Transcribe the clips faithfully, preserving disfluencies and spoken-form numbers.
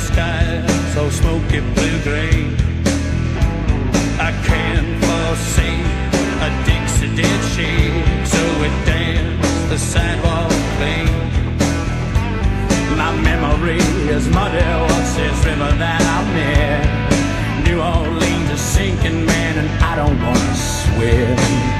sky so smoky blue-gray. I can't foresee a Dixie did she, so it danced the sidewalk clean. My memory is muddy, what's this river that I'm near? New Orleans is sinking, man, and I don't wanna swim.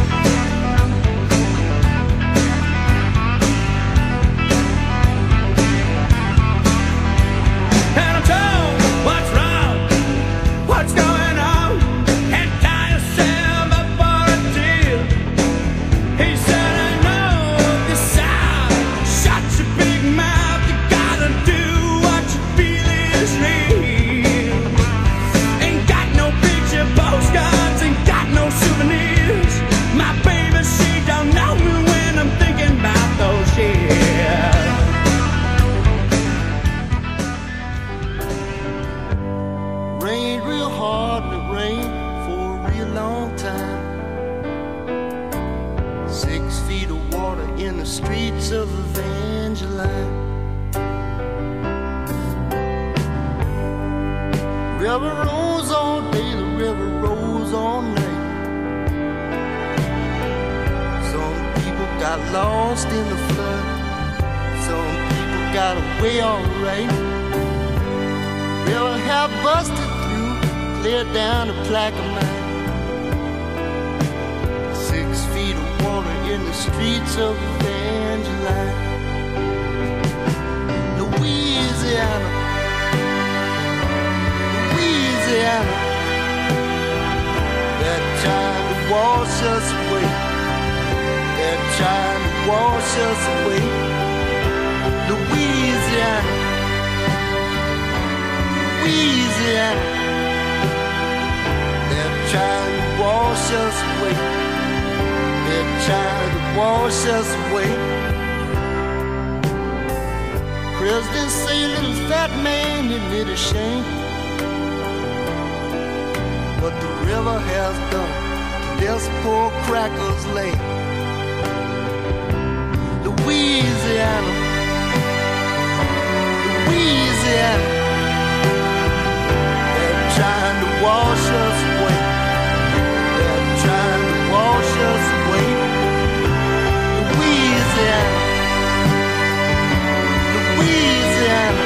River rolls all day, the river rolls all night. Some people got lost in the flood, some people got away alright. River have busted through, cleared down the Plaquemine. Six feet of water in the streets of Evangeline. Louisiana, Louisiana, they're trying to wash us away. They're trying to wash us away. Louisiana, Louisiana, they're trying to wash us away. They're trying to wash us away. President say little fat man admit a shame what the river has done to this poor cracker's lane. Louisiana, Louisiana, they're trying to wash us away. They're trying to wash us away. Louisiana, Louisiana,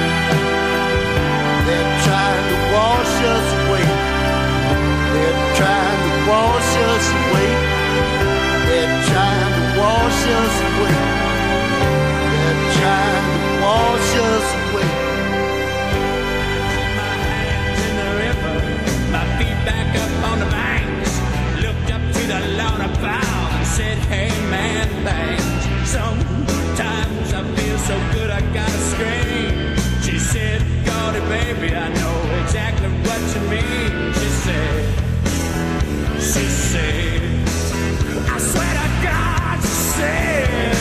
they're trying to wash us away. They're trying to wash us away. They're trying to wash us away. They're trying to wash us away. My hands in the river, my feet back up on the banks. Looked up to the Lord above and said, hey man, thanks. Sometimes I feel so good I gotta scream. She said, Gordy baby, I know exactly what you mean. She said, she said, I swear to God, she said,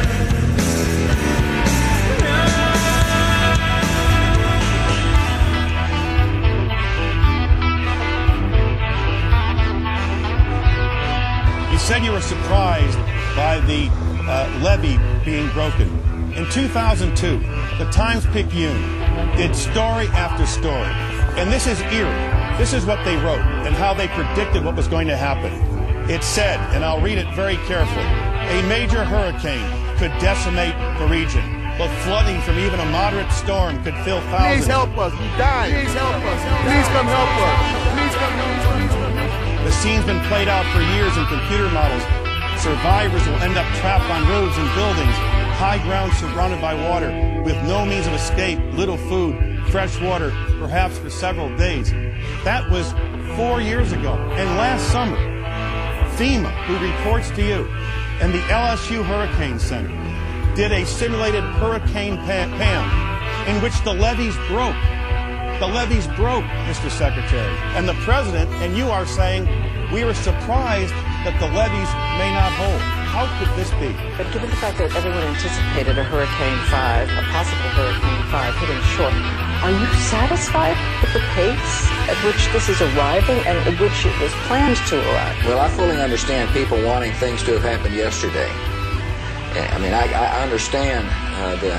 You said you were surprised by the uh, levee being broken. In two thousand two, the Times-Picayune did story after story. And this is eerie. This is what they wrote and how they predicted what was going to happen. It said, and I'll read it very carefully, a major hurricane could decimate the region, but flooding from even a moderate storm could fill thousands. Please help us. We're dying. Please help us. Please come help us. Please come help us. The scene's been played out for years in computer models. Survivors will end up trapped on roofs and buildings, high ground surrounded by water, with no means of escape, little food, fresh water, perhaps for several days. That was four years ago. And last summer, FEMA, who reports to you, and the L S U Hurricane Center did a simulated Hurricane Pam in which the levees broke. The levees broke, Mister Secretary. And the President and you are saying we were surprised that the levees may not hold. How could this be? But given the fact that everyone anticipated a Hurricane five, a possible Hurricane five hitting short, are you satisfied with the pace at which this is arriving and at which it was planned to arrive? Well, I fully understand people wanting things to have happened yesterday. I mean, I, I understand uh, the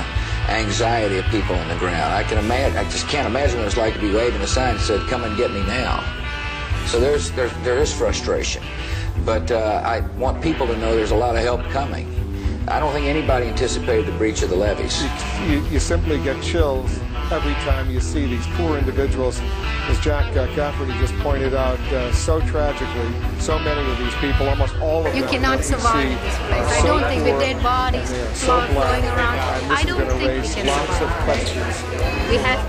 anxiety of people on the ground. I can imagine. I just can't imagine what it's like to be waving a sign that said, "Come and get me now." So there's, there's there is frustration, but uh, I want people to know there's a lot of help coming. I don't think anybody anticipated the breach of the levees. You, you, you simply get chills every time you see these poor individuals, as Jack uh, Cafferty just pointed out, uh, so tragically, so many of these people, almost all of you them. cannot survive in this place. I don't think with dead bodies so flowing around, and I don't think we can lots survive. of questions. We have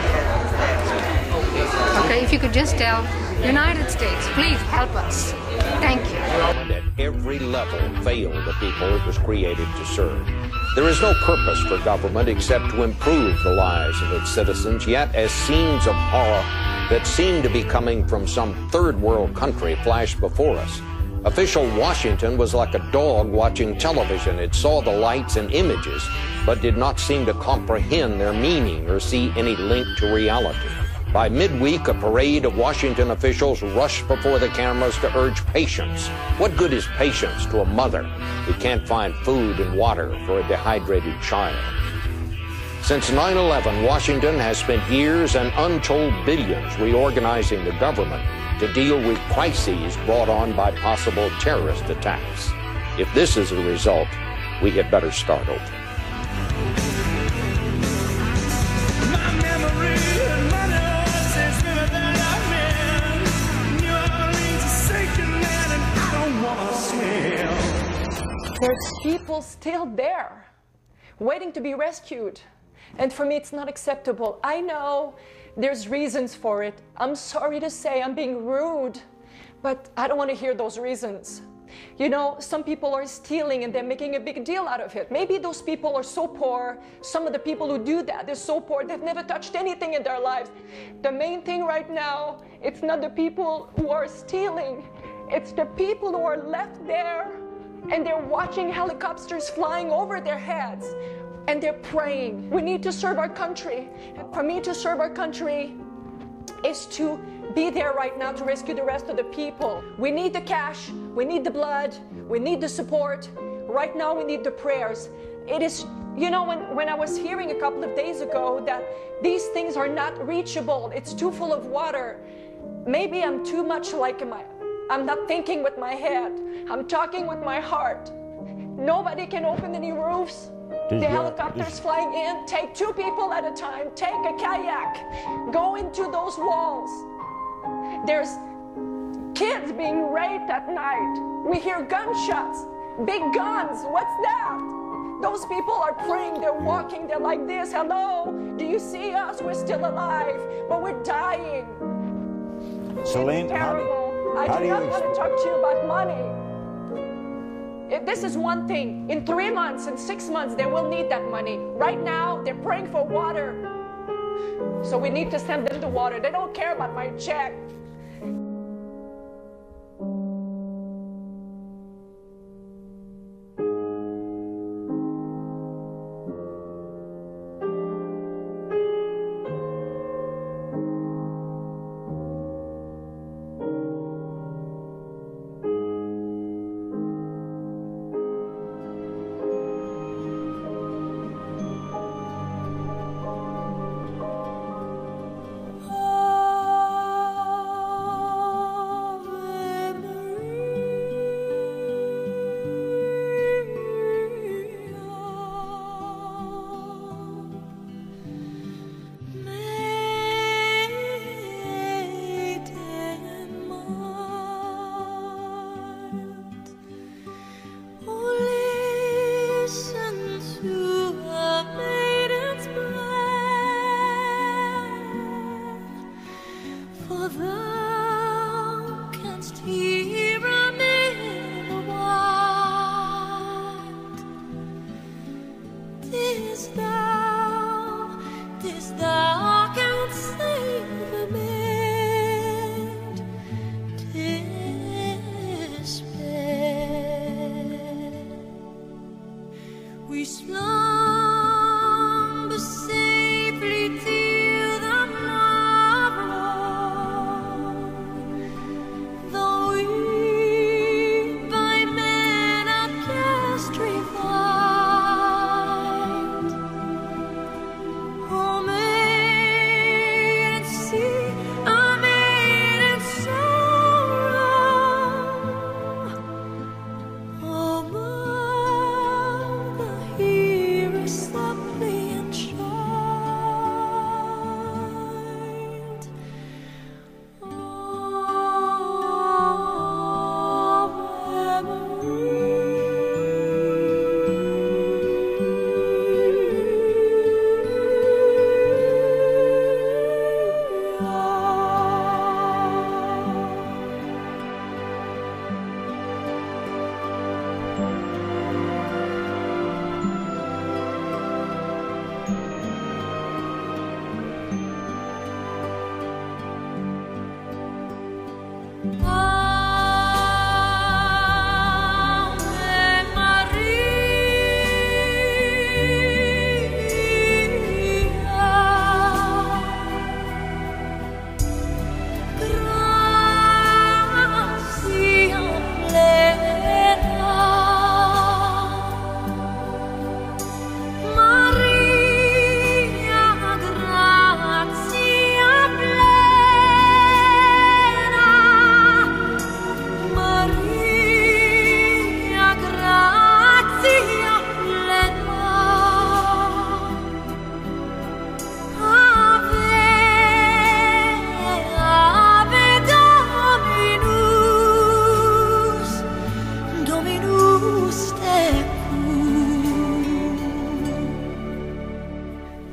to. Okay, if you could just tell United States, please help us. Thank you. At every level failed the people it was created to serve. There is no purpose for government except to improve the lives of its citizens, yet as scenes of horror that seemed to be coming from some third world country flashed before us. Official Washington was like a dog watching television. It saw the lights and images, but did not seem to comprehend their meaning or see any link to reality. By midweek, a parade of Washington officials rushed before the cameras to urge patience. What good is patience to a mother who can't find food and water for a dehydrated child? Since nine eleven, Washington has spent years and untold billions reorganizing the government to deal with crises brought on by possible terrorist attacks. If this is the result, we had better start over. There's people still there, waiting to be rescued. And for me, it's not acceptable. I know there's reasons for it. I'm sorry to say I'm being rude, but I don't want to hear those reasons. You know, some people are stealing and they're making a big deal out of it. Maybe those people are so poor. Some of the people who do that, they're so poor, they've never touched anything in their lives. The main thing right now, it's not the people who are stealing. It's the people who are left there and they're watching helicopters flying over their heads and they're praying. We need to serve our country. And for me to serve our country is to be there right now to rescue the rest of the people. We need the cash, we need the blood, we need the support. Right now we need the prayers. It is, you know, when, when I was hearing a couple of days ago that these things are not reachable, it's too full of water. Maybe I'm too much like my, I'm not thinking with my head, I'm talking with my heart. Nobody can open any roofs. The helicopters flying in, take two people at a time, take a kayak, go into those walls. There's kids being raped at night. We hear gunshots, big guns, what's that? Those people are praying, they're walking, they're like this, hello, do you see us? We're still alive, but we're dying. Celine, it's terrible. how do, how I do do not you want to talk to you about money. If this is one thing. In three months, in six months, they will need that money. Right now, they're praying for water. So we need to send them the water. They don't care about my check.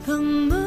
the moon.